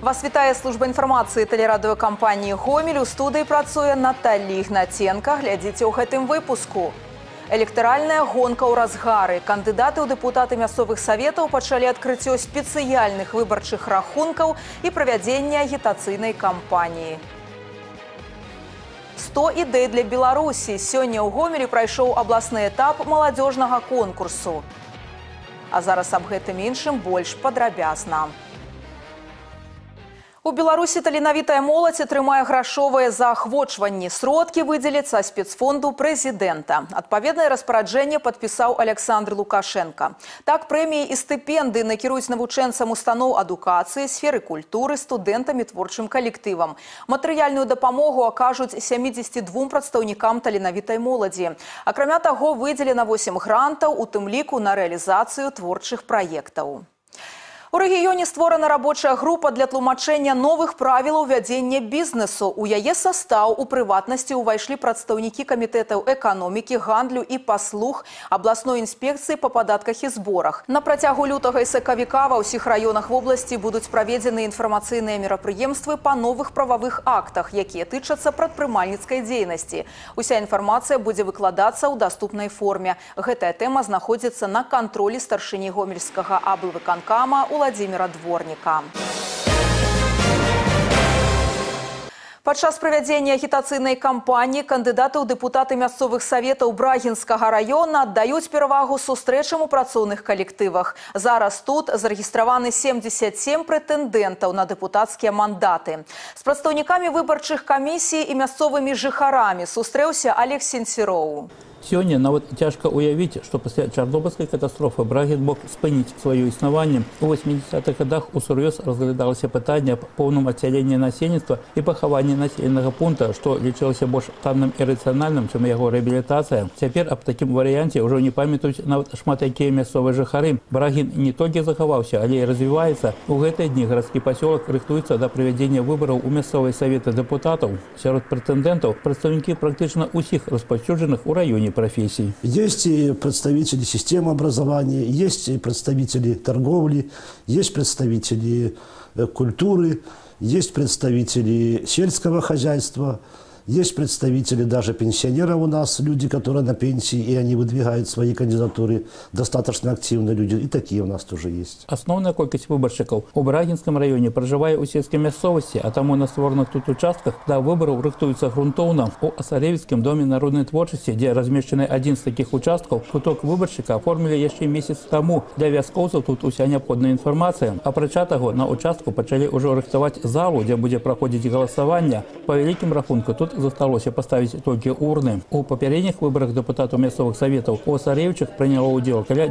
Вас вітае служба інфармацыі тэлерадыёкампаніі «Гомель». У студыі працуе Наталья Ігнаценка. Глядзіце ў гэтым выпуску. Электаральная гонка ў разгары. Кандыдаты ў дэпутаты мясцовых саветаў пачалі адкрыццё спецыяльных выбарчых рахункаў і правядзення агітацыйнай кампаніі. 100 ідэй для Беларусі. Сёння ў Гомелі прайшоў абласны этап маладзёжнага конкурсу. А зараз аб гэтым іншым больш падрабязна. У Беларусі таленавітая моладзь атрымае грашовыя заахвочванні. Сродкі выдзеляць са спецфонду прэзідэнта. Адпаведнае распараджэнне падпісаў Александр Лукашенко. Так, прэміі і стыпендыі накіруюць навучэнцам устаноў адукацыі, сферы культуры, студэнтам і творчым калектывам. Матэрыяльную дапамогу акажуць 72 прадстаўнікам таленавітай моладзі. Акрамя таго, выдзелена 8 грантаў, у тым ліку на рэалізацыю творчых праектаў. У рэгіёне створана рабочая група для тлумачэння новых правілаў вядзення бізнесу. У яе састаў у прыватнасці ўвайшлі прадстаўнікі камітэтаў эканомікі, гандлю і паслуг, абласной інспекцыі па падатках і зборах. На працягу лютага і сакавіка ва ўсіх раёнах вобласці будуць праведзены інфармацыйныя мерапрыемствы па новых прававых актах, якія тычацца прадпрымальніцкай дзейнасці. Уся інфармацыя будзе выкладацца ў даступнай форме. Гэтая тэма знаходзіцца на кантролі старшыні гомельскага аблвыканкама Владимира Дворника. Падчас правядзення агітацыйнай кампаніі кандыдаты ў дэпутаты мясцовых саветаў Брагінскага раёна аддаюць перавагу сустрэчам у працоўных калектывах. Зараз тут зарэгістраваны 77 прэтэндэнтаў на дэпутацкія мандаты. З прадстаўнікамі выбарчых камісій і мясцовымі жыхарамі сустрэўся Олег Сенцероў. Сёння нават цяжка ўявіць, што пасля чарнобыльскай катастрофы Брагін мог спыніць сваё існаванне. У 80-х годах усур'ёз разглядалася пытанне аб поўным адсяленні насельніцтва і пахаванні населенага пункта, што лічылася больш танным і рацыянальным, чым яго рэабілітацыя. Цяпер аб такім варыянце ўжо не памятаюць нават шмат якія мясцовыя жыхары. Брагін не толькі захаваўся, але і развіваецца. У гэтыя дні гарадскі пасёлак рыхтуецца да правядзення выбараў у мясцовыя саветы дэпутатаў. Сярод прэтэндэнтаў прадстаўнікі практычна ўсіх распаўсюджаных у раёне профессий. Есть и представители системы образования, есть и представители торговли, есть представители культуры, есть представители сельского хозяйства, есть представители даже пенсионеров у нас, люди, которые на пенсии, и они выдвигают свои кандидатуры, достаточно активные люди, и такие у нас тоже есть. Основная колькасць выбаршчыкаў у Брагінскім раёне пражывае ў сельскай мясцовасці, а таму на створаных тут участках да выбараў рыхтуюцца грунтоўна. У Асаревіцкім доме народнай творчасці, дзе размешчаны адзін з такіх участкаў, куток выбаршчыка аформілі яшчэ месяц таму. Для вяскоўцаў тут уся неабходная інфармацыя. Апрача таго, на участку пачалі ўжо рыхтаваць залу, дзе будзе праходзіць галасаванне. Па вялікім рахунку тут засталося паставіць толькі урны. У папярэдніх выбарах дэпутатаў мясцовых саветаў у Асаревічах прыняло ўдзел каля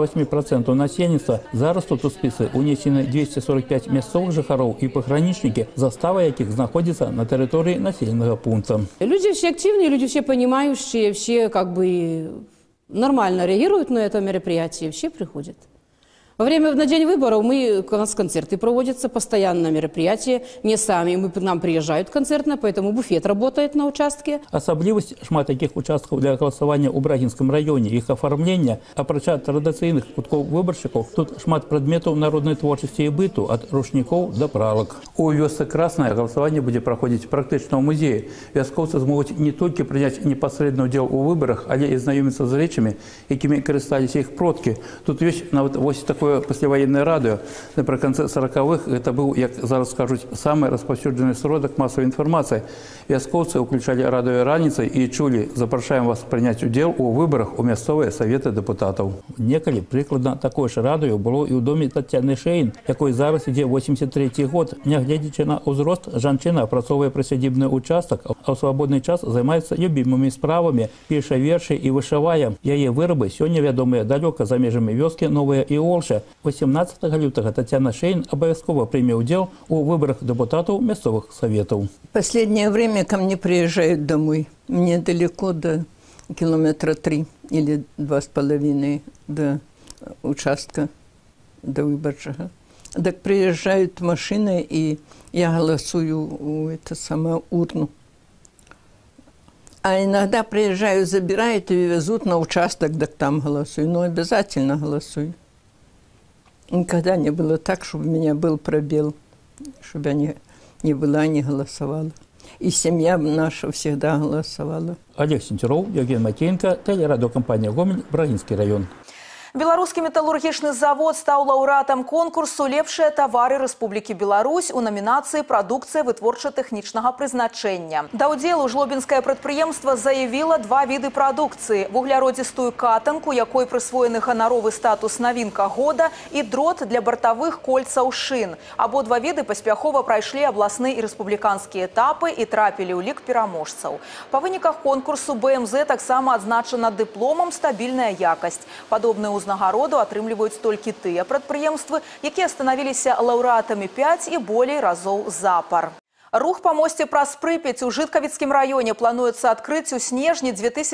98% насельніцтва. Зараз тут у спісы унесены 245 мясцовых жыхароў і пагранічнікі, застава якіх знаходзіцца на тэрыторыі населенага пункта. Люди все активные, люди все понимающие, все как бы нормально реагируют на это мероприятие, все приходят. На день выборов у нас концерты проводятся, постоянно мероприятия, не сами, к нам приезжают концертно, поэтому буфет работает на участке. Асаблівасць шмат таких участкаў для галасавання ў Брагінскім раёне, іх афармлення, апрача традыцыйных куткоў выбаршчыкаў, тут шмат прадметаў народнай творчасці і быту, ад рушнікоў да пралак. У вёсцы Красная галасаванне будзе праходзіць практычна ў музеі. Вяскоўцы змогуць не толькі прыняць непасрэдны ўдзел у выбарах, але і знаёміцца з рэчамі, якімі карысталіся іх продкі. Тут ёсць нават вось такое пасляваеннае радыё. Напрыканцы 40-х гэта быў, як зараз скажуць, самы распаўсюджаны сродак масавай інфармацыі. Вяскоўцы ўключалі радыё раніцай і чулі: запрашаем вас прыняць удзел у выбарах у мясцовыя саветы дэпутатаў. Некалі прыкладна такое ж радыё было і ў доме Тацяны Шэйн, якой зараз ідзе 83-й год. Нягледзячы на ўзрост, жанчына апрацоўвае прысядзібны участак, а ў свабодны час займаецца любімымі справамі, піша вершы і вышывае. Яе вырабы сёння вядомыя далёка за межамі вёскі Новая Іолша. 18 лютага Тацяна Шэйн обовязково примет удел у выборах депутатов местных советов. В последнее время ко мне приезжают домой. Мне далеко до километра 3 или 2,5 до участка, до выборчего. Так приезжают машины, и я голосую у урну. А иногда приезжают, забирают и везут на участок, так там голосую. Но обязательно голосую. Никогда не было так, чтобы у меня был пробел. чтобы я не была, не голосовала. И семья наша всегда голосовала. Олег Сентеров, Евген Макеенко, телерадиокомпания «Гомель», Брагинский район. Беларускі металлургічны завод стаў лаўрэатам конкурсу «Лепшыя тавары Рэспублікі Беларусь» у намінацыі «Прадукцыя вытворча-тэхнічнага прызначэння». Да ўдзелу жлобінскае прадпрыемства заявіла два віды прадукцыі – вугляродзістую катанку, якой прысвоены ганаровы статус «Навінка года» і дрот для бартавых кольцаў шын. Абодва віды паспяхова прайшлі абласны і рэспубліканскія этапы і трапілі ў лік пераможцаў. Па выніках конкурсу БМЗ таксама адзначана дыпломам «Стабільная якасць». Падобныя узнагароду атрымліваюць толькі тыя прадпрыемствы, якія станавіліся лаўрэатамі 5 і болей разоў запар. Рух по мосце праз Прыпяць у Жыткавіцкім раёне плануецца адкрыць у снежні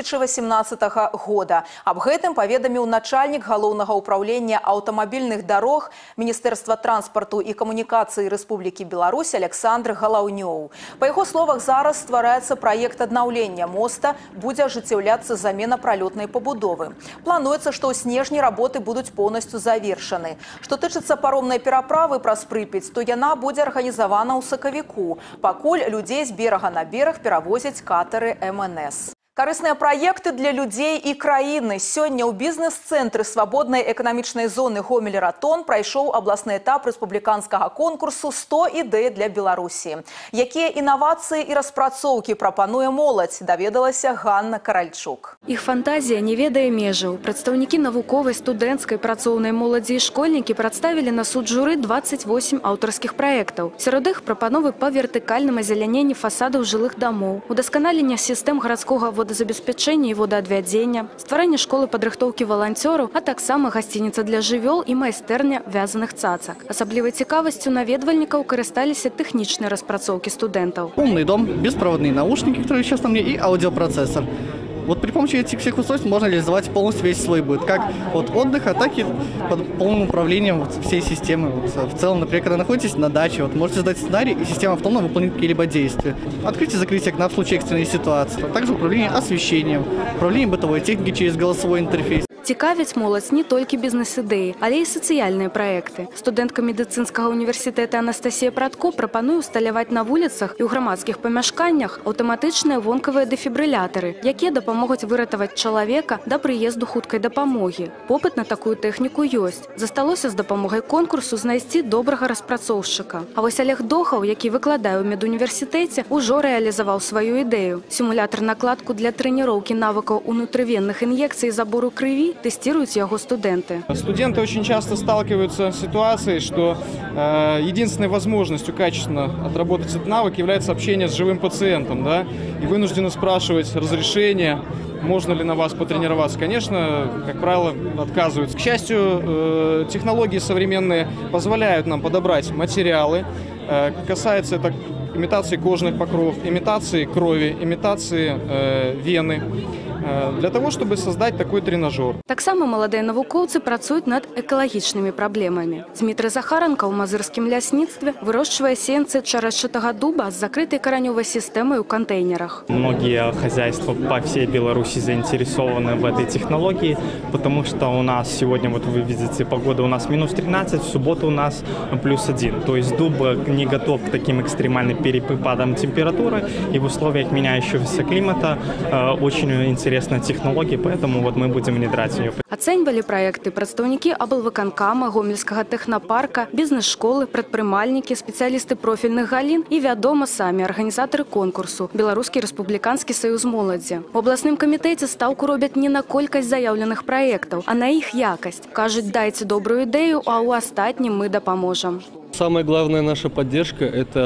2018 года. Аб гэтым паведаміў начальнік галоўнага ўпраўлення аўтамабільных дарог Міністэрства транспарту і камунікацыі Рэспублікі Беларусь Александр Галаўнёў. Па яго словах, зараз ствараецца праект аднаўлення моста, будзе ажыццяўляцца замена пралётнай пабудовы. Плануецца, што ў снежні работы будуць поўнасцю завершаны. Што тычыцца паромнай пераправы праз Прыпяць, то яна будзе арганізавана ў сакавіку. Пакуль людзей з берага на бераг перавозяць катары МНС. Карысныя праекты для людзей і краіны. Сёння ў бізнес-цэнтры свабоднай эканамічнай зоны Гомель-Ратон прайшоў абласны этап рэспубліканскага конкурсу «100 ідэй для Беларусі». Якія інавацыі і распрацоўкі прапануе моладзь, даведалася Ганна Каральчук. Іх фантазія не ведае межаў. Прадстаўнікі навуковай, студэнцкай, працоўнай моладзі і школьнікі прадставілі на суд журы 28 аўтарскіх праектаў. Сярод іх прапановы па вертыкальным азеляненні фасадаў жылых дамоў, удасканалення сістэм гарадскога водазабеспячэння і водаадвядзення, стварэнне школы падрыхтоўкі валанцёраў, а таксама гасцініца для жывёл і майстэрня вязаных цацак. Асаблівай цікавасцю наведвальнікаў карысталіся тэхнічныя распрацоўкі студэнтаў. Умный дом, беспроводные наушники, которые сейчас на мне, и аудиопроцессор. Вот при помощи этих всех устройств можно реализовать полностью весь свой быт, как от отдыха, так и под полным управлением всей системы. В целом, например, когда находитесь на даче, можете задать сценарий, и система автономно выполнит какие-либо действия. Открытие и закрытие окна в случае экстренной ситуации. Также управление освещением, управление бытовой техникой через голосовой интерфейс. Цікавяць моладзь не толькі бізнес-ідэі, але і сацыяльныя праекты. Студэнтка медыцынскага універсітэта Анастасія Пратко прапануе усталяваць на вуліцах і ў грамадскіх памяшканнях аўтаматычныя вонкавыя дэфібрылятары, якія дапамогуць выратаваць чалавека да прыезду хуткай дапамогі. Попыт на такую тэхніку ёсць. Засталося з дапамогай конкурсу знайсці добрага распрацоўшчыка. А вось Олег Дохаў, які выкладае ў медуніверсітэце, ужо рэалізаваў сваю ідэю. Сімулятар-накладку для трэніроўкі навыкаў унутрывенных ін'екцый і забору крыві тестируют его студенты. Студенты очень часто сталкиваются с ситуацией, что единственной возможностью качественно отработать этот навык является общение с живым пациентом, да? И вынуждены спрашивать разрешение, можно ли на вас потренироваться. Конечно, как правило, отказываются. К счастью, технологии современные позволяют нам подобрать материалы. Касается это имитации кожных покровов, имитации крови, имитации вены, для того, чтобы создать такой тренажер. Таксама маладыя навукоўцы працуюць над экалагічнымі праблемамі. Дмітрий Захаранка ў мазырскім лясніцтве вырошчвае сеянцы чарашчатага дуба з закрытай каранёвай сістэмай у контейнерах. Многие хозяйства по всей Беларуси заинтересованы в этой технологии, потому что у нас сегодня, вот вы видите, погода у нас минус 13, в субботу у нас плюс 1. То есть дуб не готов к таким экстремальным перепадам температуры, и в условиях меняющегося климата очень интересная технология, поэтому вот мы будем внедрять ее. Ацэньвалі праекты прадстаўнікі аблвыканкама, гомельскага тэхнапарка, бізнес-школы, прадпрымальнікі, спецыялісты профільных галін і, вядома, самі арганізатары конкурсу Беларускі рэспубліканскі саюз моладзі. У абласным камітэце стаўку робяць не на колькасць заяўленых праектаў, а на іх якасць. Кажуць, дайце добрую ідэю, а ў астатнім мы дапаможам. Самая главная наша поддержка –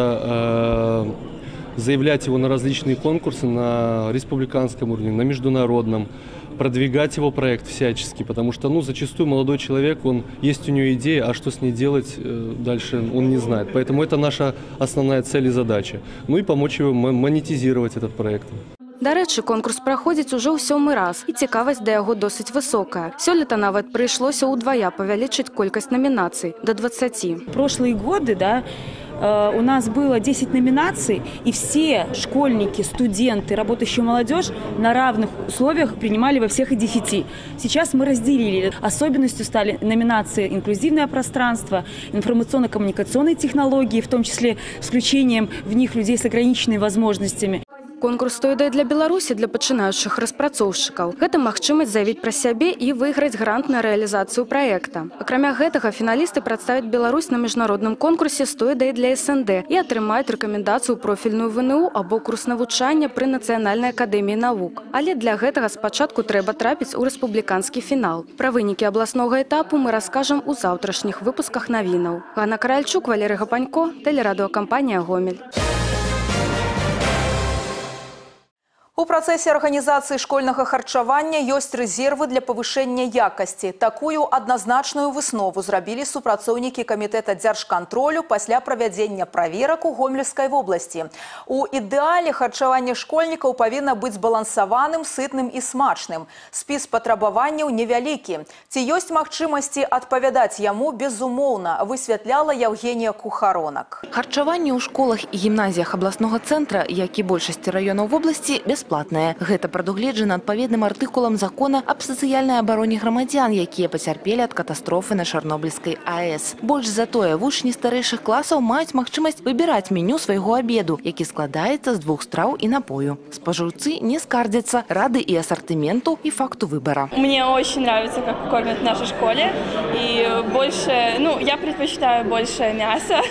это заявлять его на различные конкурсы на республиканском уровне, на международном, продвигать его проект всячески, потому что, зачастую молодой человек, есть у него идея, а что с ней делать дальше, он не знает. Поэтому это наша основная цель и задача. И помочь его монетизировать этот проект. Дарэчы, конкурс праходзіць ужо ў 7-й раз, і цікавасць да яго досыць высокая. Сёлета нават прыйшлося ўдвая павялічыць колькасць номінацый до 20. Прошлые годы, у нас было 10 номинаций, и все школьники, студенты, работающая молодежь на равных условиях принимали во всех и 10. Сейчас мы разделили. Особенностью стали номинации «Инклюзивное пространство», «Информационно-коммуникационные технологии», в том числе с включением в них людей с ограниченными возможностями. Конкурс «100 ідэй для Беларусі» для пачынаючых распрацоўшчыкаў. Гэта магчымасць заявіць пра сябе і выйграць грант на рэалізацыю праекта. Акрамя гэтага, фіналісты прадставяць Беларусь на міжнародным конкурсе «100 ідэй для СНД» і атрымаюць рэкамендацыю профільную ВНУ або курс навучання пры Нацыянальнай акадэміі навук. Але для гэтага спачатку трэба трапіць у рэспубліканскі фінал. Пра вынікі абласнога этапу мы раскажам у заўтрашніх выпусках навінаў. Ганна Каральчук, Валерий Гапанько, тэлерадыёкампанія «Гомель». У працэсе арганізацыі школьнага харчавання ёсць рэзервы для павышэння якасці. Такую адназначную выснову зрабілі супрацоўнікі камітэта дзяржкантролю пасля правядзення праверак у Гомельскай вобласці. У ідэале харчаванне школьнікаў павінна быць збалансаваным, сытным і смачным. Спіс патрабаванняў невялікі. Ці ёсць магчымасці адпавядаць яму, безумоўна, высвятляла Евгения Кухаронак. Харчаванне ў школах і гімназіях абласнога цэнтра, як і большасці раёнаў вобласці, бесплатнае. Гэта прадугледжана адпаведным артыкулам закона аб сацыяльнай абароне грамадзян, якія пацярпелі ад катастрофы на Чарнобыльскай АЭС. Больш за тое, вучні старэйшых класаў маюць магчымасць выбіраць меню свайго абеду, які складаецца з 2 страў і напою. Спажыўцы не скардзяцца, рады і ассортименту, і факту выбора. Мне очень нравится, как кормят в нашей школе. И больше, я предпочитаю больше мяса.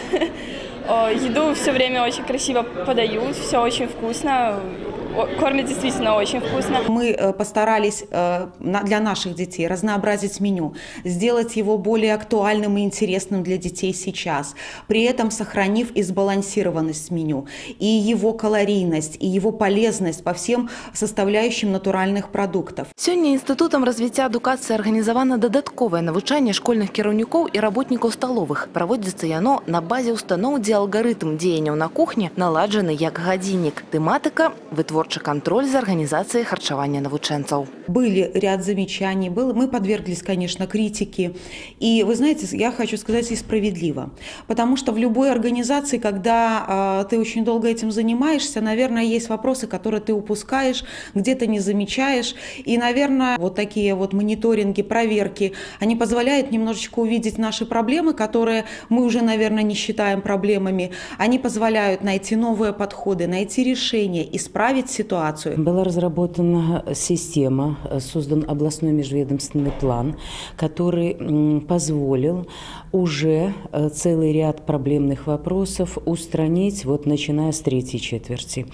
Еду все время очень красиво подают, все очень вкусно. Кормят действительно очень вкусно. Мы постарались для наших детей разнообразить меню, сделать его более актуальным и интересным для детей сейчас, при этом сохранив и сбалансированность меню, и его калорийность, и его полезность по всем составляющим натуральных продуктов. Сёння Інстытутам развіцця адукацыі арганізавана дадатковае навучанне школьных кіраўнікоў і работнікаў сталовых. Праводзіцца яно на базе устаноў, дзе алгарытм дзеянняў на кухні наладжаны як гадзіннік. Тэматыка – вытворчасць контроль за организацией харчевания навучэнцаў. Были ряд замечаний, мы подверглись, конечно, критике. И вы знаете, я хочу сказать, и справедливо. Потому что в любой организации, когда ты очень долго этим занимаешься, наверное, есть вопросы, которые ты упускаешь, где-то не замечаешь. И, наверное, вот такие вот мониторинги, проверки, они позволяют немножечко увидеть наши проблемы, которые мы уже, наверное, не считаем проблемами. Они позволяют найти новые подходы, найти решения, исправить ситуацию. Была разработана система, создан областной межведомственный план, который позволил уже целый ряд проблемных вопросов устранить, начиная с 3-й четверти.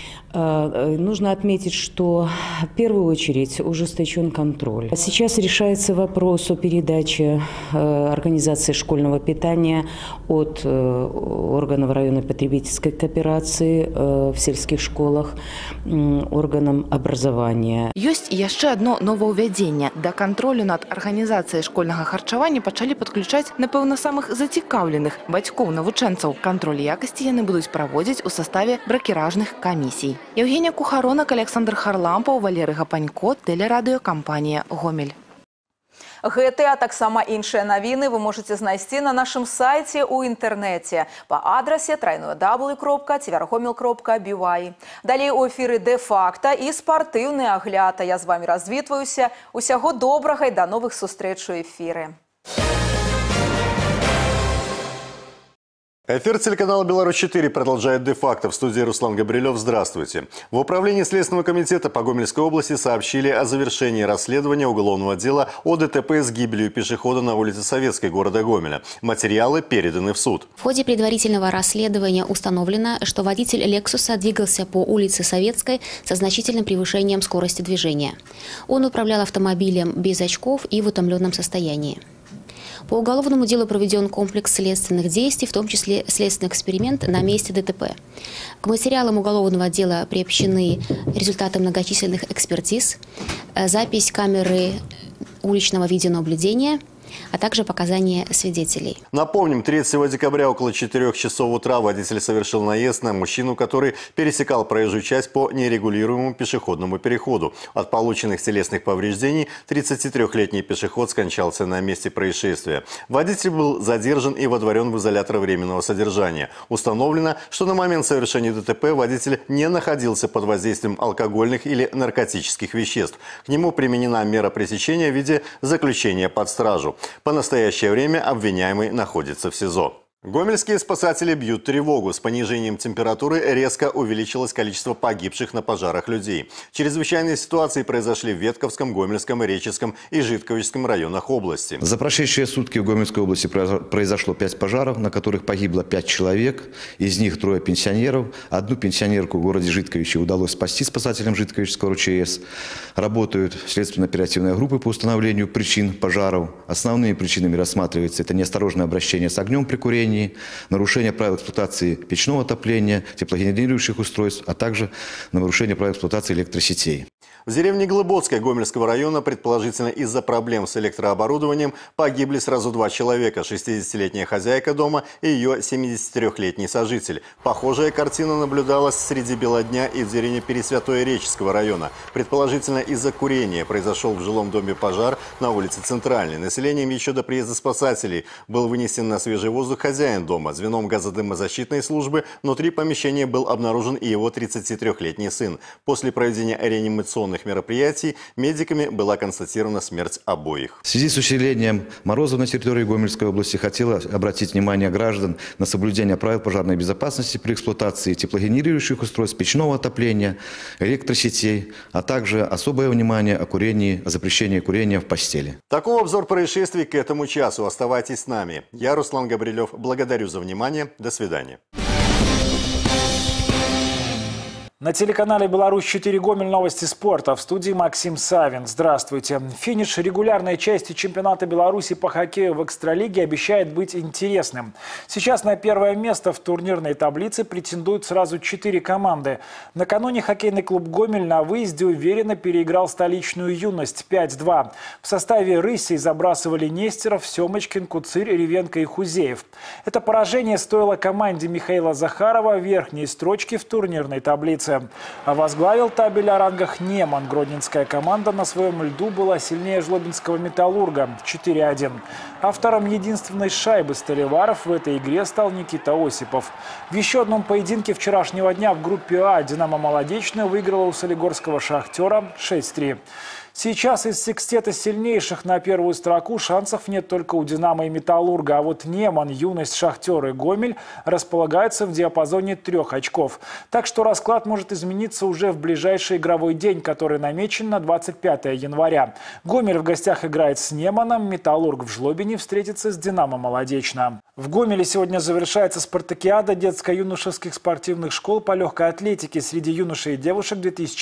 Нужно отметить, что в первую очередь ужесточен контроль. Сейчас решается вопрос о передаче организации школьного питания от органов районной потребительской кооперации в сельских школах органам образования. Ёсць яшчэ одно новаўвядзенне. Да кантролю над арганізацыяй школьнага харчавання пачалі падключаць, напэўна, самых зацікаўленых бацькоў навучэнцаў. Кантроль якасці яны будуць праводзіць у саставе бракеражных камісій. Евгения Кухаронак, Александр Харлампаў, Валерий Гапанько, тэлерадыёкампанія «Гомель». Гэты, а таксама іншыя навіны вы можете знайсці на нашым сайце ў інтэрнэце па адрасе www.tvrgomel.by. Далей у эфіры «Де-факта» і спартыўны агляд. А я з вами развітваюся. Усяго добрага і да новых сустрэч у эфіры. Эфир телеканала «Беларусь-4» продолжает «Де-факто». В студии Руслан Габрилев. Здравствуйте. В управлении Следственного комитета по Гомельской области сообщили о завершении расследования уголовного дела о ДТП с гибелью пешехода на улице Советской города Гомеля. Материалы переданы в суд. В ходе предварительного расследования установлено, что водитель «Лексуса» двигался по улице Советской со значительным превышением скорости движения. Он управлял автомобилем без очков и в утомленном состоянии. По уголовному делу проведен комплекс следственных действий, в том числе следственный эксперимент на месте ДТП. К материалам уголовного дела приобщены результаты многочисленных экспертиз, запись камеры уличного видеонаблюдения, а также показания свидетелей. Напомним, 3 декабря около 4 часов утра водитель совершил наезд на мужчину, который пересекал проезжую часть по нерегулируемому пешеходному переходу. От полученных телесных повреждений 33-летний пешеход скончался на месте происшествия. Водитель был задержан и водворен в изолятор временного содержания. Установлено, что на момент совершения ДТП водитель не находился под воздействием алкогольных или наркотических веществ. К нему применена мера пресечения в виде заключения под стражу. По настоящее время обвиняемый находится в СИЗО. Гомельские спасатели бьют тревогу. С понижением температуры резко увеличилось количество погибших на пожарах людей. Чрезвычайные ситуации произошли в Ветковском, Гомельском, Реческом и Житковичском районах области. За прошедшие сутки в Гомельской области произошло 5 пожаров, на которых погибло 5 человек. Из них 3 пенсионеров. Одну пенсионерку в городе Житковиче удалось спасти спасателям Житковичского РЧС. Работают следственно-оперативные группы по установлению причин пожаров. Основными причинами рассматривается это неосторожное обращение с огнем при курении, нарушение правил эксплуатации печного отопления, теплогенерирующих устройств, а также нарушение правил эксплуатации электросетей. В деревне Глыбоцкой Гомельского района, предположительно из-за проблем с электрооборудованием, погибли сразу 2 человека – 60-летняя хозяйка дома и ее 73-летний сожитель. Похожая картина наблюдалась среди бела дня и в деревне Пересвятое Реческого района. Предположительно из-за курения произошел в жилом доме пожар на улице Центральной. Населением еще до приезда спасателей был вынесен на свежий воздух хозяин дома. Звеном газодымозащитной службы внутри помещения был обнаружен и его 33-летний сын. После проведения реанимационных мероприятий медиками была констатирована смерть обоих. В связи с усилением морозов на территории Гомельской области хотела обратить внимание граждан на соблюдение правил пожарной безопасности при эксплуатации теплогенерирующих устройств, печного отопления, электросетей, а также особое внимание о курении, о запрещении курения в постели. Таков обзор происшествий к этому часу. Оставайтесь с нами. Я, Руслан Габрилев, благодарю за внимание. До свидания. На телеканале «Беларусь-4 Гомель» новости спорта. В студии Максим Савин. Здравствуйте. Финиш регулярной части чемпионата Беларуси по хоккею в экстралиге обещает быть интересным. Сейчас на первое место в турнирной таблице претендуют сразу 4 команды. Накануне хоккейный клуб «Гомель» на выезде уверенно переиграл столичную «Юность» 5-2. В составе «Рысей» забрасывали Нестеров, Семочкин, Куцырь, Ревенко и Хузеев. Это поражение стоило команде Михаила Захарова верхней строчки в турнирной таблице. А возглавил табель о рангах Неман. Гродненская команда на своем льду была сильнее жлобинского «Металлурга» 4-1. Автором единственной шайбы столеваров в этой игре стал Никита Осипов. В еще одном поединке вчерашнего дня в группе А «Динамо Молодечная» выиграла у солигорского «Шахтера» 6-3. Сейчас из секстета сильнейших на первую строку шансов нет только у «Динамо» и «Металлурга». А вот Неман, Юность, Шахтер и Гомель располагаются в диапазоне 3 очков. Так что расклад может измениться уже в ближайший игровой день, который намечен на 25 января. Гомель в гостях играет с Неманом, «Металлург» в Жлобине встретится с «Динамо Молодечно». В Гомеле сегодня завершается спартакиада детско-юношеских спортивных школ по легкой атлетике среди юношей и девушек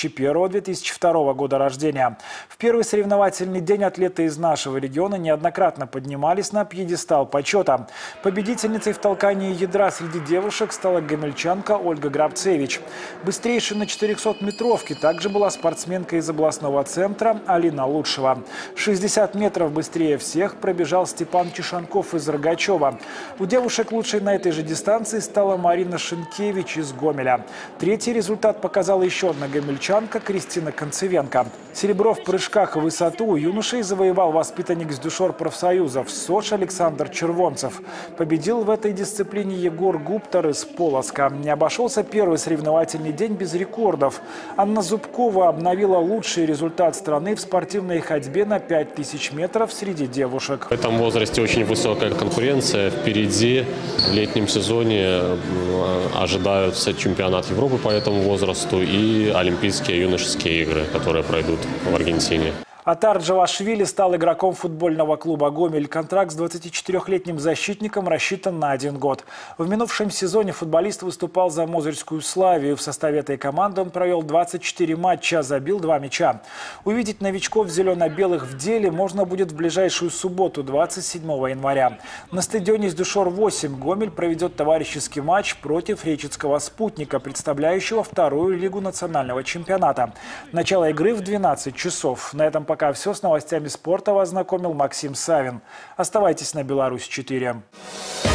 2001-2002 года рождения. В первый соревновательный день атлеты из нашего региона неоднократно поднимались на пьедестал почета. Победительницей в толкании ядра среди девушек стала гомельчанка Ольга Грабцевич. Быстрейшей на 400-метровке также была спортсменка из областного центра Алина Лучшева. 60 метров быстрее всех пробежал Степан Чешанков из Рогачева. У девушек лучшей на этой же дистанции стала Марина Шинкевич из Гомеля. Третий результат показала еще одна гомельчанка Кристина Концевенко. Серебро в прыжках в высоту у юношей завоевал воспитанник с Дюшор профсоюзов СОЖ Александр Червонцев. Победил в этой дисциплине Егор Гуптер из Полоцка. Не обошелся первый соревновательный день без рекордов. Анна Зубкова обновила лучший результат страны в спортивной ходьбе на 5000 метров среди девушек. В этом возрасте очень высокая конкуренция. Впереди в летнем сезоне ожидаются чемпионат Европы по этому возрасту и Олимпийские юношеские игры, которые пройдут в Аргентине. Атар Джавашвили стал игроком футбольного клуба «Гомель». Контракт с 24-летним защитником рассчитан на 1 год. В минувшем сезоне футболист выступал за Мозырскую Славию. В составе этой команды он провел 24 матча, забил 2 мяча. Увидеть новичков зелено-белых в деле можно будет в ближайшую субботу, 27 января. На стадионе с Дюшор-8 Гомель проведет товарищеский матч против Речицкого «Спутника», представляющего 2-ю лигу национального чемпионата. Начало игры в 12 часов. На этом пока пока все. С новостями спорта вас знакомил Максим Савин. Оставайтесь на Беларусь 4.